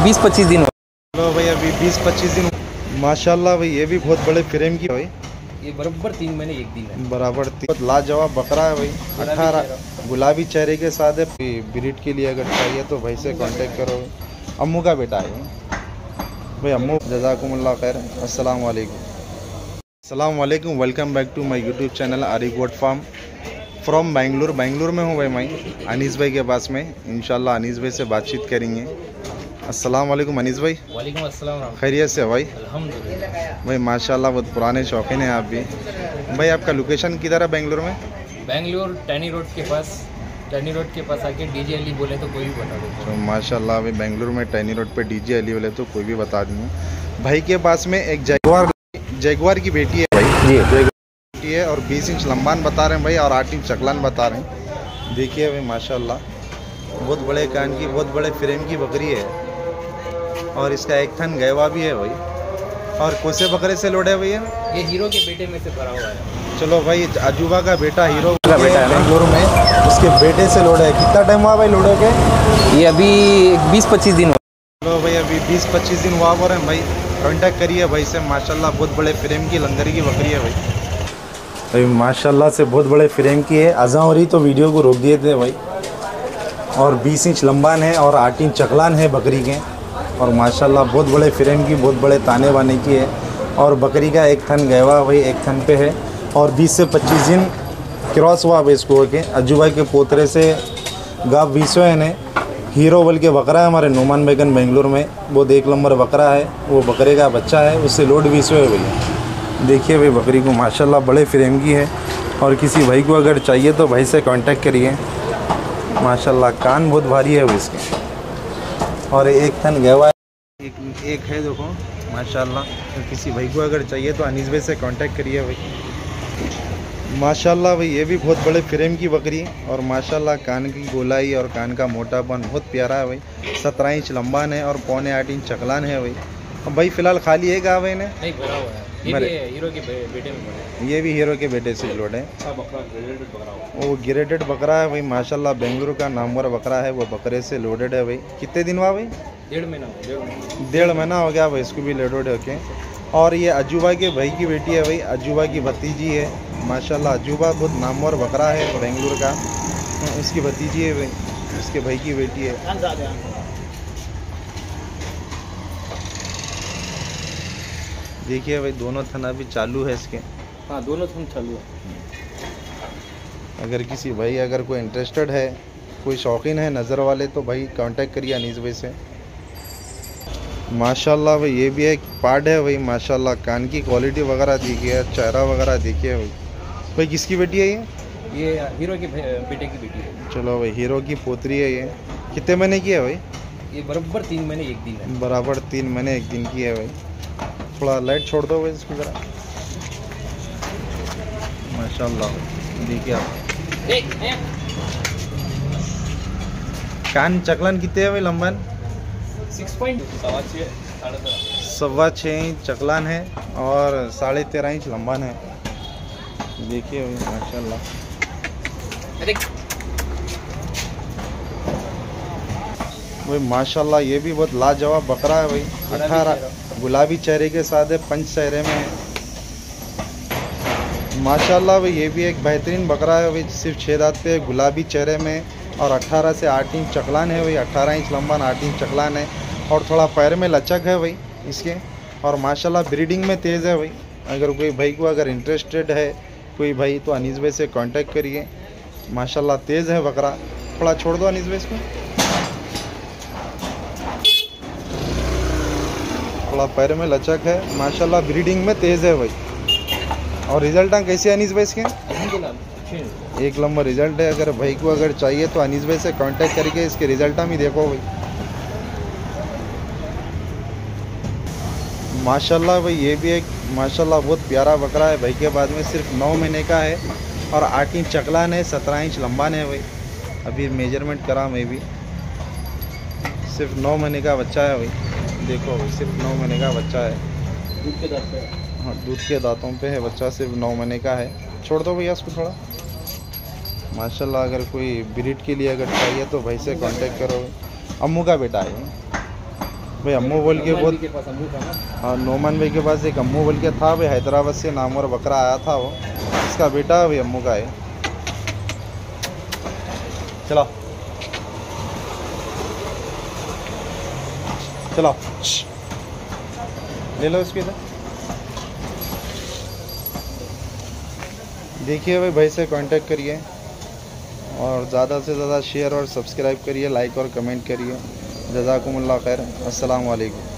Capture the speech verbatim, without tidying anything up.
बीस पच्चीस दिन चलो भाई अभी बीस पच्चीस दिन माशाल्लाह भाई। ये भी बहुत बड़े फ्रेम की भाई, ये बराबर तीन महीने एक दिन है। बराबर तीन लाजवाब बकरा है भाई। अठारह गुलाबी चेहरे के साथ है। ब्रीड के लिए अगर चाहिए तो भाई से कांटेक्ट करो। अम्मू का बेटा है भाई। अम्मू जज़ाकुमुल्लाह खैर। अस्सलाम वालेकुम। अस्सलाम वालेकुम। Welcome back to my YouTube channel Aari goat farm from Bengaluru. Bengaluru में हूँ भाई मैं अनीस भाई के पास में। इंशाल्लाह अनीस भाई से बातचीत करेंगे। अस्सलाम वालेकुम अनीस भाई। वालेकुम अस्सलाम। खैरियत से भाई? अल्हम्दुलिल्लाह भाई माशाल्लाह बहुत पुराने शौकीन हैं आप भी। भाई आपका लोकेशन किधर है बेंगलुरु में? बेंगलुरु टैनी रोड के पास, टैनी रोड के पास आके डीजे अली बोले तो कोई भी बता दो। तो माशाल्लाह भाई बेंगलुरु में टैनी रोड पे डीजे अली बोले तो कोई भी बता दूँ। भाई के पास में एक जैगवार जैगवार की बेटी है भाई जी। बेटी है और बीस इंच लंबान बता रहे हैं भाई और आठ इंच चकलान बता रहे हैं। देखिए भाई माशाल्लाह बहुत बड़े कान की, बहुत बड़े फ्रेम की बकरी है और इसका एक थन गैवा भी है भाई। और कौन से बकरे से लोड है भैया? ये हीरो के बेटे में से भरा हुआ है। चलो भाई अजूबा का बेटा हीरो का बेटा है बेंगलुरु में, उसके बेटे से लोड है। कितना टाइम हुआ भाई लोड के? ये अभी बीस पच्चीस दिन हुआ। चलो भाई अभी बीस पच्चीस दिन हुआ हो रहे हैं भाई। कांटेक्ट करिए भाई से। माशाल्लाह बहुत बड़े फ्रेम की लंगरी की बकरी है भाई। भाई माशाल्लाह से बहुत बड़े फ्रेम की है। अजा हो रही तो वीडियो को रोक दिए थे भाई। और बीस इंच लंबान है और आठ इंच चकलान है बकरी के। और माशाल्लाह बहुत बड़े फ्रेम की, बहुत बड़े ताने बाने की है। और बकरी का एक थन गैवा भाई एक थन पे है और बीस से पच्चीस दिन क्रॉस हुआ भाई इसको के अजूबा के पोतरे से गाव बीसो है। हीरो बल के बकरा है हमारे नोमान बेगन बेंगलुरु में। वो एक नंबर बकरा है, वो बकरे का बच्चा है, उससे लोड बीसो है भैया। देखिए भाई बकरी को माशाल्लाह बड़े फ्रेम की है। और किसी भाई को अगर चाहिए तो भाई से कांटेक्ट करिए। माशाल्लाह कान बहुत भारी है वो इसके और एक थन गैवा एक, एक है देखो माशाल्लाह। तो किसी भाई को अगर चाहिए तो अनीस भाई से कांटेक्ट करिए भाई। माशाल्लाह भाई ये भी बहुत बड़े फ्रेम की बकरी है और माशाल्लाह कान की गोलाई और कान का मोटापन बहुत प्यारा है भाई। सत्रह इंच लंबान है और पौने आठ इंच चकलान है भाई। अब भाई फिलहाल खाली है कहा भाई ने? नहीं भरा हुआ है। ये भी हीरो के बेटे में भरा है। ये भी हीरो के बेटे से लोड है। वो ग्रेडेड बकरा है भाई माशाल्लाह। बेंगलुरु का नामवर बकरा है, वो बकरे से लोडेड है भाई। कितने दिन हुआ भाई? डेढ़ महीना डेढ़ महीना हो गया भाई इसको भी लोडेड होके। और ये अजूबा के भाई की बेटी है भाई, अजूबा की भतीजी है माशाल्लाह। अजूबा बहुत नामवर बकरा है बेंगलुरु का, उसकी भतीजी है भाई, उसके भाई की बेटी है। देखिए भाई दोनों थना भी चालू है इसके। हाँ दोनों थन चालू है। अगर किसी भाई अगर कोई इंटरेस्टेड है, कोई शौकीन है नज़र वाले तो भाई कांटेक्ट करिए अनीस भाई से। माशाल्लाह भाई ये भी एक पार्ट है भाई माशाल्लाह। कान की क्वालिटी वगैरह देखिए, चेहरा वगैरह देखिए भाई। भाई किसकी बेटी है ये? ये हीरो के बेटे की बेटी है। चलो भाई हीरो की पोतरी है ये। कितने महीने की है भाई? ये बराबर तीन महीने एक दिन है। बराबर तीन महीने एक दिन की है भाई। थोड़ा लाइट छोड़ दो भाई इसकी ज़रा। माशाल्लाह देखिए आप कान चकलान कितने है भाई लंबन? सिक्स पॉइंट सवा छः साढ़े तेरह सवा छः इंच चकलान है और साढ़े तेरह इंच लंबान है। देखिए भाई माशाल्लाह। भाई माशाल्लाह ये भी बहुत लाजवाब बकरा है भाई। अठारह गुलाबी चेहरे के साथ है, पंच चेहरे में है माशाल्लाह भाई। ये भी एक बेहतरीन बकरा है भाई। सिर्फ छः दांत पे गुलाबी चेहरे में और अठारह से आठ इंच चकलान है भाई। अठारह इंच लंबान आठ इंच चकलान है और थोड़ा पैर में लचक है भाई इसके। और माशाल्लाह ब्रीडिंग में तेज़ है भाई। अगर कोई भाई को अगर इंटरेस्टेड है कोई भाई तो अनीस भाई से कांटेक्ट करिए। माशाल्लाह तेज़ है बकरा। थोड़ा छोड़ दो अनीस भाई इसको। थोड़ा पैर में लचक है माशाल्लाह। ब्रीडिंग में तेज़ है भाई। और रिजल्ट कैसे अनीस भाई इसके? एक नंबर रिजल्ट है। अगर भाई को अगर चाहिए तो अनीस भाई से कांटेक्ट करके इसके रिजल्ट हम ही देखो भाई। माशाल्लाह भाई ये भी एक माशाल्लाह बहुत प्यारा बकरा है भाई के बाद में। सिर्फ नौ महीने का है और आठ इंच चकलान है, सत्रह इंच लंबान है भाई। अभी मेजरमेंट करा मैं भी। सिर्फ नौ महीने का बच्चा है भाई। देखो भाई सिर्फ नौ महीने का बच्चा है। दूध के दांत पे। हाँ दूध के दांतों पे है बच्चा। सिर्फ नौ महीने का है। छोड़ दो भैया इसको थोड़ा। माशाल्लाह अगर कोई ब्रीड के लिए अगर चाहिए तो भाई से कांटेक्ट करो। अम्मू का बेटा है भाई अम्मू बोल के बहुत, के पास अम्मू था ना। हाँ नोमान भाई के पास एक अम्मू बोल के था भाई, हैदराबाद से नामवर बकरा आया था वो, इसका बेटा भाई अम्मू का है। चलो चलो ले लो इसके इधर। देखिए भाई, भाई से कांटेक्ट करिए और ज़्यादा से ज़्यादा शेयर और सब्सक्राइब करिए, लाइक और कमेंट करिए। जज़ाकुमुल्लाह खैर, अस्सलाम वालेकुम।